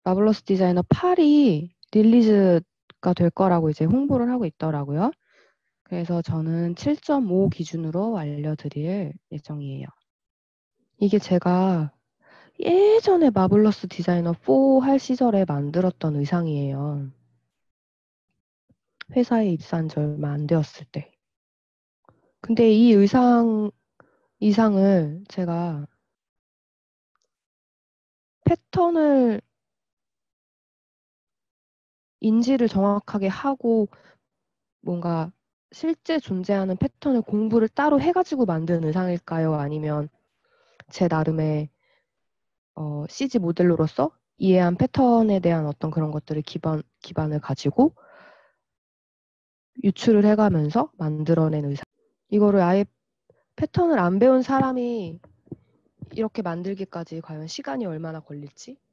마블러스 디자이너 8이 릴리즈가 될 거라고 이제 홍보를 하고 있더라고요. 그래서 저는 7.5 기준으로 알려드릴 예정이에요. 이게 제가 예전에 마블러스 디자이너 4 할 시절에 만들었던 의상이에요. 회사에 입사한 지 얼마 안 되었을 때. 근데 이 이상을 제가 패턴을 인지를 정확하게 하고 뭔가 실제 존재하는 패턴을 공부를 따로 해가지고 만든 의상일까요? 아니면 제 나름의 CG 모델로서 이해한 패턴에 대한 어떤 그런 것들을 기반을 가지고 유출을 해가면서 만들어낸 의상. 이거를 아예 패턴을 안 배운 사람이 이렇게 만들기까지 과연 시간이 얼마나 걸릴지